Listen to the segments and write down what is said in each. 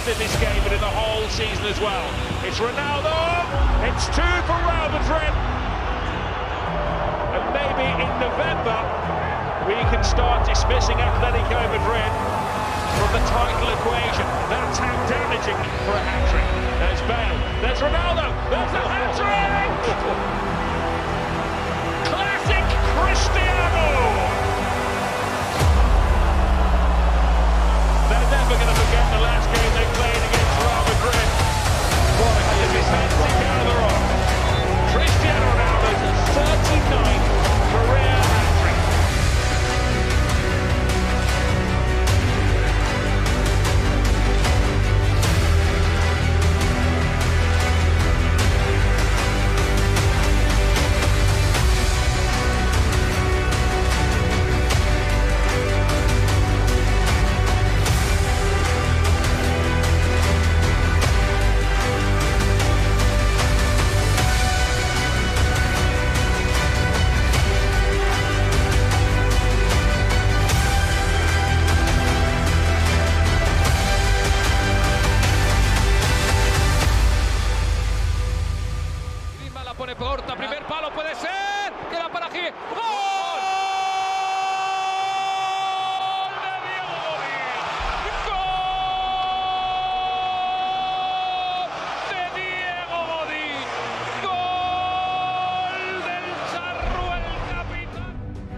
in this game, but in the whole season as well. It's Ronaldo, it's 2 for Real Madrid. And maybe in November, we can start dismissing Atletico Madrid from the title equation. That's how damaging for a hat-trick. There's Bale, there's Ronaldo, there's the hat-trick! Classic Cristiano! They're never going to forget the last game they played against Real Madrid. What a defensive Calderon. Cristiano Ronaldo's 39th career hat-trick. Pone Porta, primer palo, puede ser, queda para Gil, ¡gol! De Diego Godín, ¡gol! De Diego Godín, ¡gol del Charru, el capitán!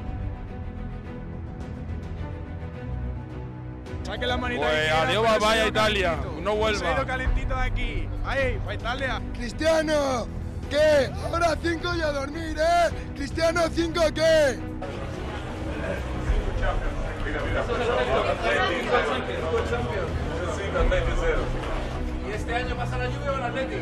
Saque la manita. Pues adiós, vaya Italia, no vuelva. Se ha ido calentito de aquí. Ahí, para Italia. Cristiano, ¿qué? Ahora 5 y a dormir, ¿eh? Cristiano, 5, ¿qué? ¿Y este año pasa la lluvia o el Atleti?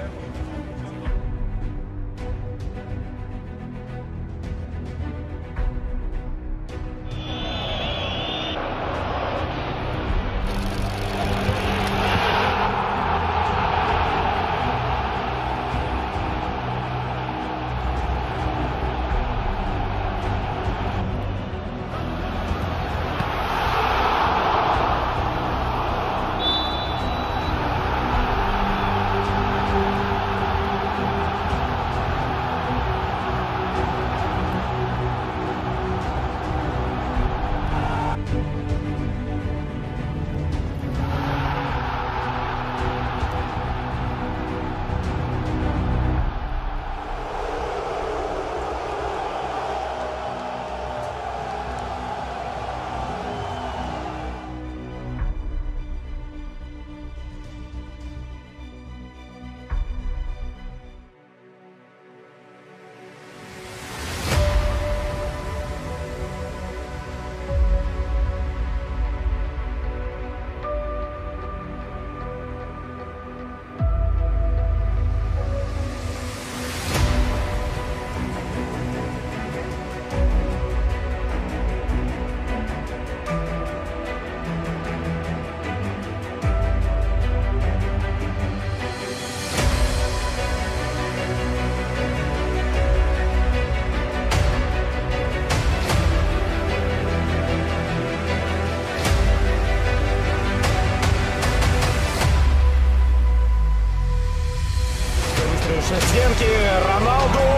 Стенки, Роналду, 1-0!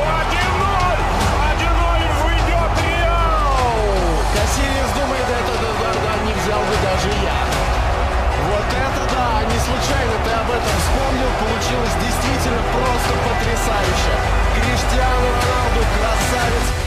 1-0, выйдет Реал! Кассириус думает, это не взял бы даже я. Вот это да, не случайно ты об этом вспомнил, получилось действительно просто потрясающе. Криштиану Роналду, красавец!